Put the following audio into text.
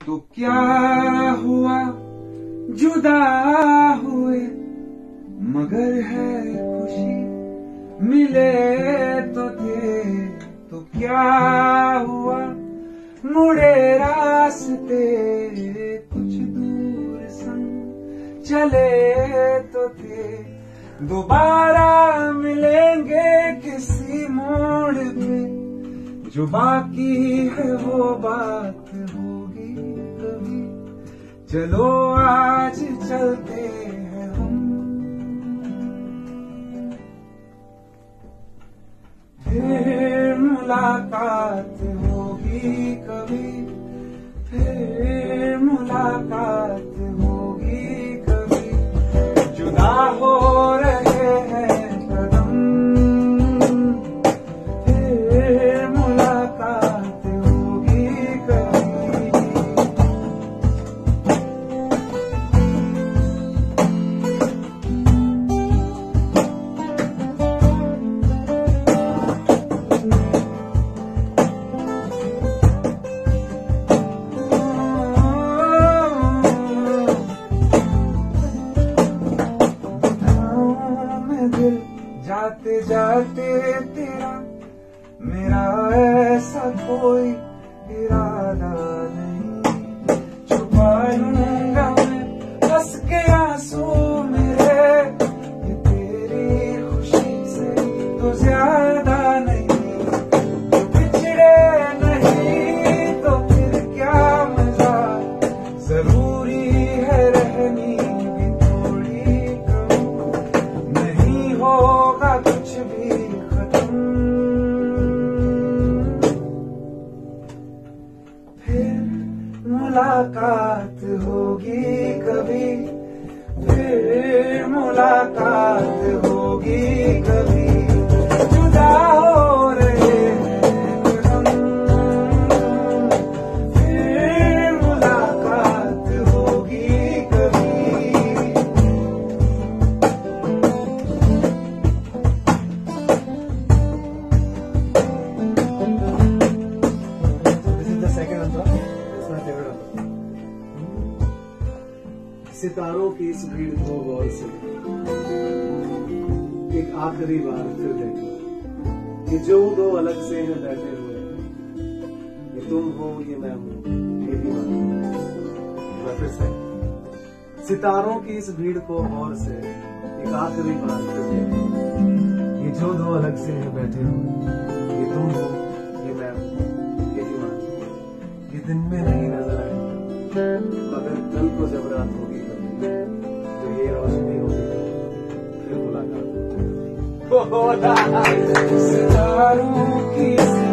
तो क्या हुआ जुदा हुए मगर है खुशी मिले तो थे। तो क्या हुआ मुड़े रास्ते कुछ दूर संग चले तो थे। दोबारा मिलेंगे किसी मोड़ पे जो बाकी है वो बात होगी कभी। चलो आज चलते हैं हम, फिर मुलाकात होगी कभी, फिर मुलाकात होगी कभी। जुदा हो रहे हैं कदम, फिर मुलाकात होगी कभी। जाते जाते तेरा मेरा ऐसा कोई इरादा नहीं। छुपा लूंगा मैं हंस के आंसू मेरे, ये तेरी खुशी से तो ज्यादा नहीं। बिछड़े नहीं तो फिर क्या मजा, जरूरी है रहनी भी थोड़ी कम। नहीं होगा कुछ भी खत्म, फिर मुलाकात होगी कभी, फिर मुलाकात होगी कभी। जुदा हो रहे हैं कदम, फिर मुलाकात होगी कभी। सितारों की इस भीड़ को गौर से एक आखिरी बार फिर देखो। ये जो दो अलग से हैं बैठे हुए, ये तुम हो ये मैं हूं ये भी मैं फिर से सितारों की इस भीड़ को गौर से एक आखिरी बार फिर देखो। ये जो दो अलग से हैं बैठे हुए, ये तुम हो ये मैं हूं ये भी ये दिन में नहीं नजर आएगा मगर कल को जब रात होगी तो ये रोशनी होगी, फिर मुलाकात होगी। सितारों की